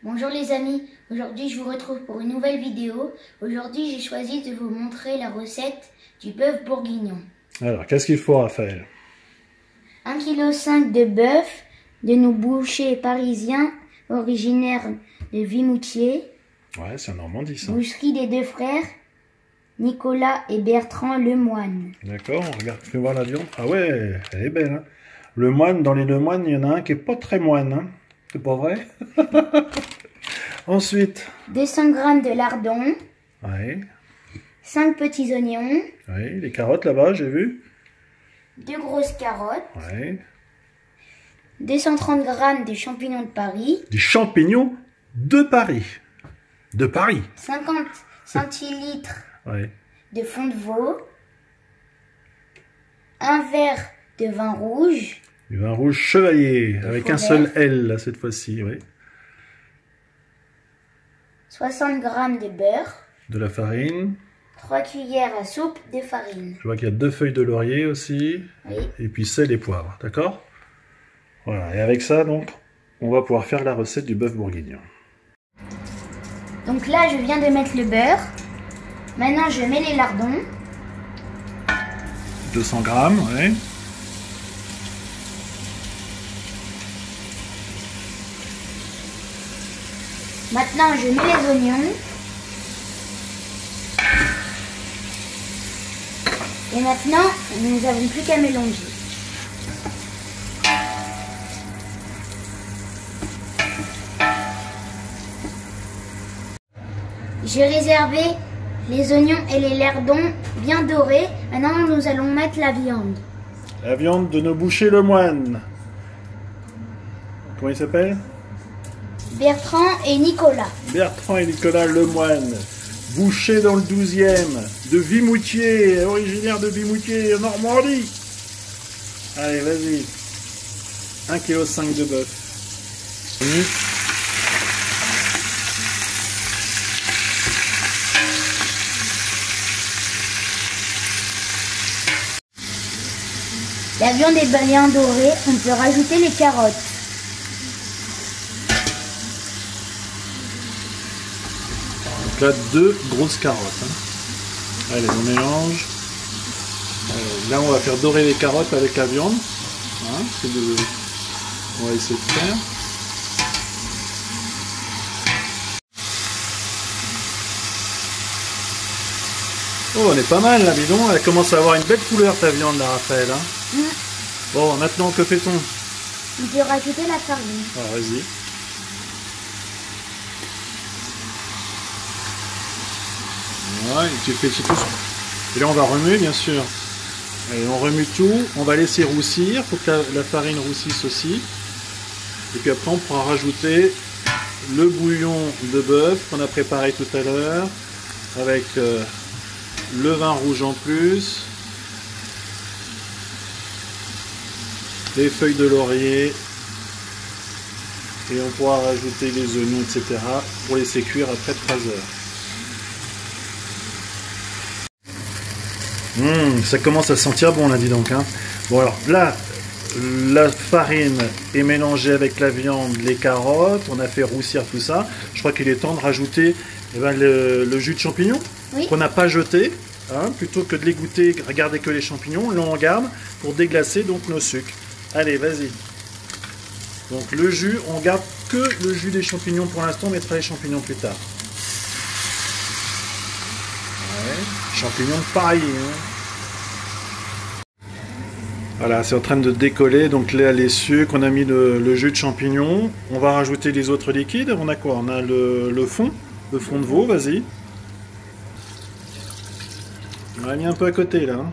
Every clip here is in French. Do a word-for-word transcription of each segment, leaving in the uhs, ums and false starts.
Bonjour les amis, aujourd'hui je vous retrouve pour une nouvelle vidéo. Aujourd'hui j'ai choisi de vous montrer la recette du bœuf bourguignon. Alors qu'est-ce qu'il faut, Raphaël? un virgule cinq kilos de bœuf de nos bouchers parisiens originaires de Vimoutiers. Ouais, c'est en Normandie ça. Boucherie des deux frères, Nicolas et Bertrand Lemoine. D'accord, on regarde, fais voir la viande. Ah ouais, elle est belle. Hein. Le moine, dans les deux moines, il y en a un qui est pas très moine. Hein. C'est pas vrai? Ensuite. deux cents grammes de lardons. Ouais. cinq petits oignons. Oui, les carottes là-bas, j'ai vu. deux grosses carottes. Ouais. deux cent trente grammes de champignons de Paris. Des champignons de Paris. De Paris. cinquante centilitres ouais. de fond de veau. Un verre de vin rouge. Du vin rouge chevalier, avec un seul L là, cette fois-ci. Oui. soixante grammes de beurre. De la farine. trois cuillères à soupe de farine. Je vois qu'il y a deux feuilles de laurier aussi. Oui. Et puis sel et poivre, d'accord? Voilà, et avec ça, donc, on va pouvoir faire la recette du bœuf bourguignon. Donc là, je viens de mettre le beurre. Maintenant, je mets les lardons. deux cents grammes, ouais. Maintenant, je mets les oignons. Et maintenant, nous n'avons plus qu'à mélanger. J'ai réservé les oignons et les lardons bien dorés. Maintenant, nous allons mettre la viande. La viande de nos bouchers Lemoine. Comment il s'appelle? Bertrand et Nicolas. Bertrand et Nicolas Lemoine. Boucher dans le douzième, de Vimoutiers, originaire de Vimoutiers, en Normandie. Allez, vas-y. un virgule cinq kilos de bœuf. La viande est bien dorée, on peut rajouter les carottes. Donc là, deux grosses carottes. Hein. Allez, on mélange. Allez, là, on va faire dorer les carottes avec la viande. Hein, c'est de... On va essayer de faire. Oh, on est pas mal là, dis donc. Elle commence à avoir une belle couleur ta viande là, Raphaël. Hein. Mmh. Bon, maintenant, que fait-on? On peut rajouter la farine. Alors, vas-y. Ouais, tu fais tout. Et là, on va remuer, bien sûr. Allez, on remue tout. On va laisser roussir. Il faut que la, la farine roussisse aussi. Et puis après, on pourra rajouter le bouillon de bœuf qu'on a préparé tout à l'heure. Avec euh, le vin rouge en plus. Les feuilles de laurier. Et on pourra rajouter les oignons, et cetera. Pour laisser cuire après trois heures. Mmh, ça commence à sentir bon là, dis donc. Hein. Bon alors là, la farine est mélangée avec la viande, les carottes, on a fait roussir tout ça. Je crois qu'il est temps de rajouter eh ben, le, le jus de champignons oui. qu'on n'a pas jeté. Hein, plutôt que de les goûter, regarder que les champignons, là on garde pour déglacer donc nos sucres. Allez, vas-y. Donc le jus, on garde que le jus des champignons pour l'instant, on mettra les champignons plus tard. Champignons de Paris. Hein. Voilà, c'est en train de décoller. Donc là, les sucres, on a mis le, le jus de champignons. On va rajouter les autres liquides. On a quoi? On a le, le fond, le fond de veau, vas-y. On l'a mis un peu à côté là.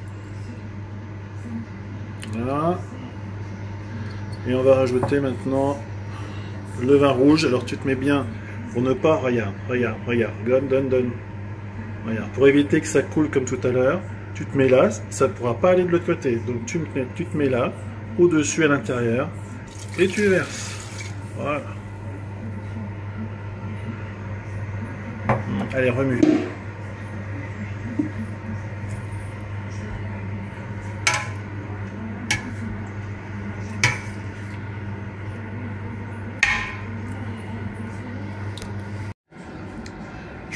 Voilà. Et on va rajouter maintenant le vin rouge. Alors tu te mets bien pour ne pas... Regarde, regarde, regarde. Donne, donne, donne. Regarde, pour éviter que ça coule comme tout à l'heure, tu te mets là, ça ne pourra pas aller de l'autre côté. Donc tu, me, tu te mets là, au-dessus à l'intérieur, et tu verses. Voilà. Allez, remue.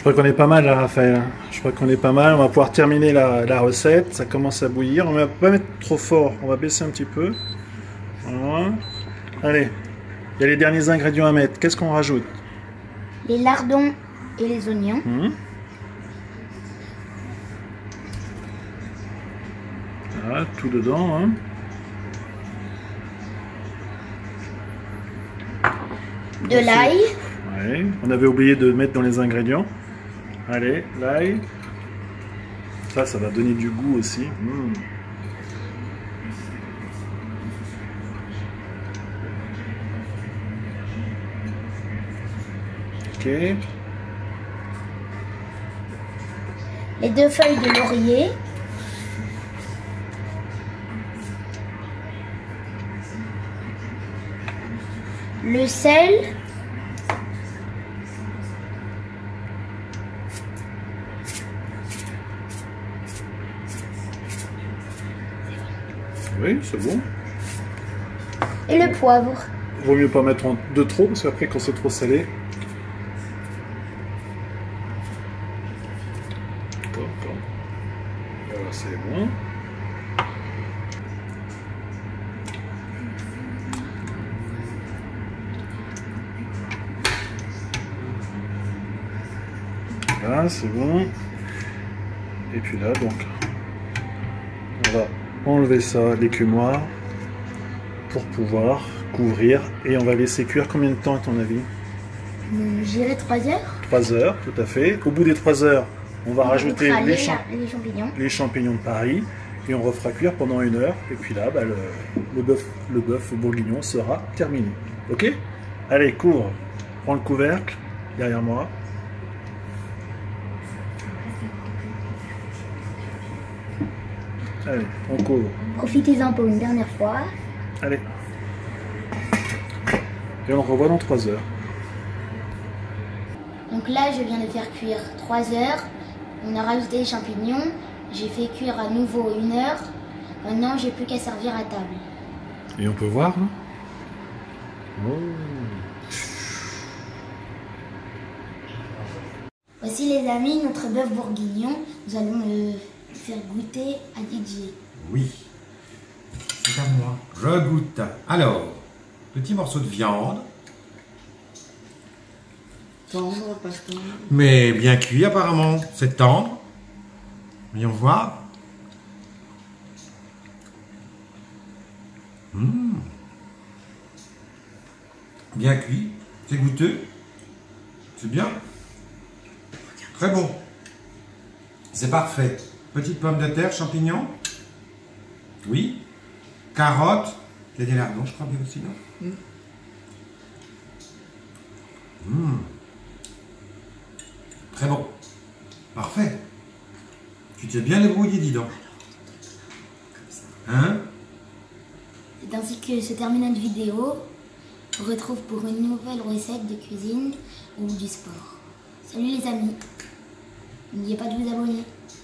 Je crois qu'on est pas mal là, Raphaël. Je crois qu'on est pas mal. On va pouvoir terminer la, la recette. Ça commence à bouillir. On va pas mettre trop fort. On va baisser un petit peu. Voilà. Allez. Il y a les derniers ingrédients à mettre. Qu'est-ce qu'on rajoute? Les lardons et les oignons. Mmh. Voilà, tout dedans. Hein. De l'ail. Ouais. On avait oublié de mettre dans les ingrédients. Allez, l'ail. Ça, ça va donner du goût aussi. Mmh. Ok. Les deux feuilles de laurier. Le sel. Oui, c'est bon. Et le poivre. Vaut mieux pas mettre en de trop, parce qu'après quand c'est trop salé. Voilà, c'est bon. Là, c'est bon. Et puis là, donc, on va enlever ça, l'écumoire, pour pouvoir couvrir. Et on va laisser cuire combien de temps à ton avis? J'irai trois heures. trois heures, tout à fait. Au bout des trois heures, on va On rajouter rajoutera les, les, champ les champignons. les champignons de Paris. Et on refera cuire pendant une heure. Et puis là, bah, le, le bœuf le bœuf bourguignon sera terminé. Ok? Allez, couvre. Prends le couvercle derrière moi. Allez, on couvre. Profitez-en pour une dernière fois. Allez. Et on revoit dans trois heures. Donc là, je viens de faire cuire trois heures. On a rajouté les champignons. J'ai fait cuire à nouveau une heure. Maintenant, j'ai plus qu'à servir à table. Et on peut voir là. Oh. Voici les amis, notre bœuf bourguignon. Nous allons le faire goûter à Didier. Oui, c'est à moi. Je goûte. Alors, petit morceau de viande. Tendre, pas tendre. Mais bien cuit apparemment. C'est tendre. Voyons voir. Mmh. Bien cuit. C'est goûteux. C'est bien. Très bon. C'est parfait. Petite pomme de terre, champignons. Oui. Carottes. Il y a des lardons, je crois bien aussi, non? Mm. Mmh. Très bon. Parfait. Tu t'es bien débrouillé, dis donc. Hein? C'est ainsi que se termine notre vidéo. On se retrouve pour une nouvelle recette de cuisine ou du sport. Salut les amis. N'oubliez pas de vous abonner.